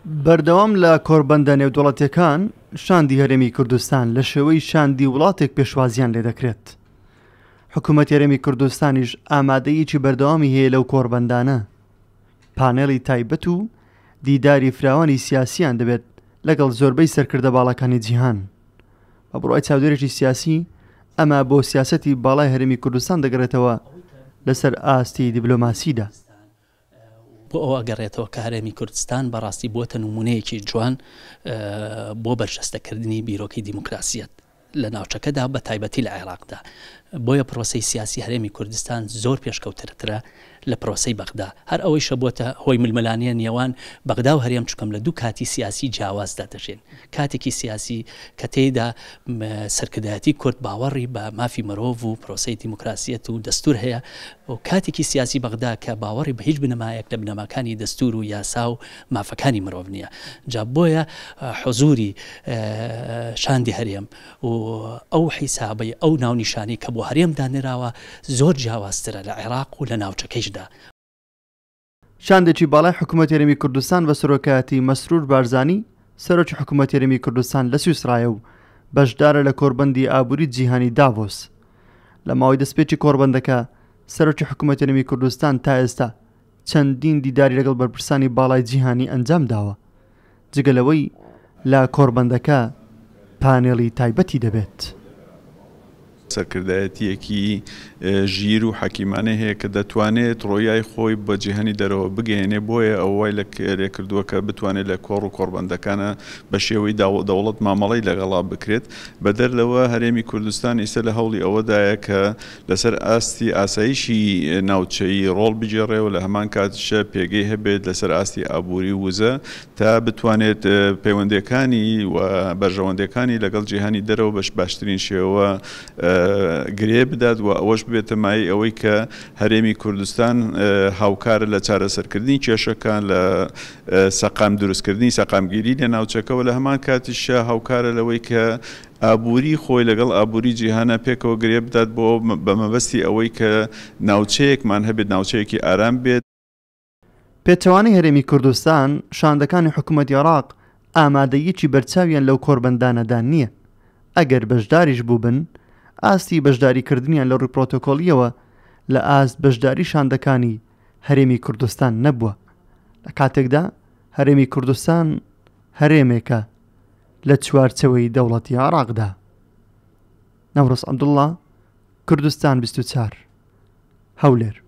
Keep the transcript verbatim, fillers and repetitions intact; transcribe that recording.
بەردەوام لە کۆربەندە نێودوڵەتیەکان شاندی هەرێمی کوردستان لە شێوەی شاندی وڵاتێک پێشوازیان لێ دەکرێت. حکوومەت هەرێمی کوردستانیش ئامادەیەکی بەردەوامی هەیە لەو کۆربەندانە. پانێڵی تایبەت و دیداری فراوانی سیاسیان دەبێت لەگەڵ زۆربەی سەرکردە باڵەکانی جیهان. بە بڕای چاودێرێکی سیاسی ئەمە بۆ سیاسەتی باڵای هەرێمی کوردستان دەگەڕێتەوە لەسەر ئاستی دیبلۆماسیدا. بۆ ئەوە گەڕێتەوە کە هەرێمی کوردستان بەڕاستی بۆتە نمونەیەکی جوان بۆ بەرجەستەکردنی بیرۆکەی دیموکراسیەت لە ناوچەکەدا بە تایبەتی لە عێراقدا. بۆیە پرۆسەی سیاسی هەرێمی کوردستان زۆر پێشکەوترترە لە پرۆسەی بەغدا. هەر ئەوەیشە بووە هۆی ململانیە نێوان بەغدا و هەرێم چکەم لە دوو کاتی سیاسی جیاوازدا دەژێن. کاتێکی سیاسی کە تێیدا سەرکردایەتی کورد باوەڕی بە مافی مرۆڤ و پرۆسەی دیموکراسیەت و دەستور هەیە و کاتێکی سیاسی بەغدا کە باوەڕی بە هیچ بنەمایەک لە بنەماکانی دەستور و یاسا و مافەکانی مرۆڤ نییە. جا بۆیە حضوری شاندی هەرێم و ئەو حیسابەی ئەو ناونیشانی کە بۆ هەرێم دانراوە زۆر جیاوازترە لە عێراق و لە ناوچەکەیشدا. شاندێکی باڵای حکوومەت هەرێمی کوردستان بە سەرۆکایەتی مەسرور بارزانی سەرۆکی حکوومەت هەرێمی کوردستان لە سویسرایە و بەشدارە لە کۆربەندی ئابووری جیهانی داڤۆس. لە ماوەی دەستپێکی کۆربەندەکە سەرۆکی حکوومەت هەرێمی کوردستان تا ئێستا چەندین دیداری لەگەڵ بەرپرسانی باڵای جیهانی ئەنجام داوە. جگەلەوەی لە کۆربەندەکە پانێڵی تایبەتی دەبێت. سەرکردایەتیەکی ژیر و حەکیمانە هەیە کە دەتوانێت ڕۆیای خۆی بە جیهانی دەرەوە بگەێنێ. بۆیە ئەوەی لە لێکردووە کە بتوانێت لە کۆڕ و کۆربەندەکانە بە شێوەی دەوڵەت مامەڵەی لەگەڵا بکرێت. بەدەرلەوە هەرێمی کوردستان ئێستا لە هەوڵی ئەوەدایە کە لەسەر ئاستی ئاسایشی ناوچەی ڕۆڵ بجێڕێ و لە هەمان کاتشە پێگەی هەبێت لەسەر ئاستی ئابووری وزە تا بتوانێت پەیوەندەکانی و بەرژەوەندەکانی لەگەڵ جیهانی دەرەوە بەش باشترین شێوە گرێ بدات و ئەوەش بێتە مای ئەوەی کە هەرێمی کوردستان هاوکارە لە چارەسەرکردنی کێشەکان لە سەقام دروستکردنی سەقامگیری لە ناوچەکەەوە لە هەمان کاتیشە هاوکارە لەوەی کە ئابووری خۆی لەگەڵ ئابووری جیهانە پێکەوە گرێ بدات بۆ بە مەبەستی ئەوەی کە ناوچەیەکمان هەبێت ناوچەیەکی ئارام بێت. پێچەوانەی هەرێمی کوردستان شاندەکانی حکوومەتی عێراق ئامادەیەکی بەرچاویان لەو کۆربەندانەدا نییە. ئەگەر بەشداریش بووبن ئاستی بەشداریکردنیان لە ڕووی پرۆتۆکۆلیەوە لە ئاست بەشداری شاندەکانی هەرێمی کوردستان نەبووە. لە کاتێکدا هەرێمی کوردستان هەرێمێکە لە چوارچەوەی دەوڵەتی عێراقدا. نەورۆز عەبدوڵڵا، کوردستان بیست و چوار، هەولێر.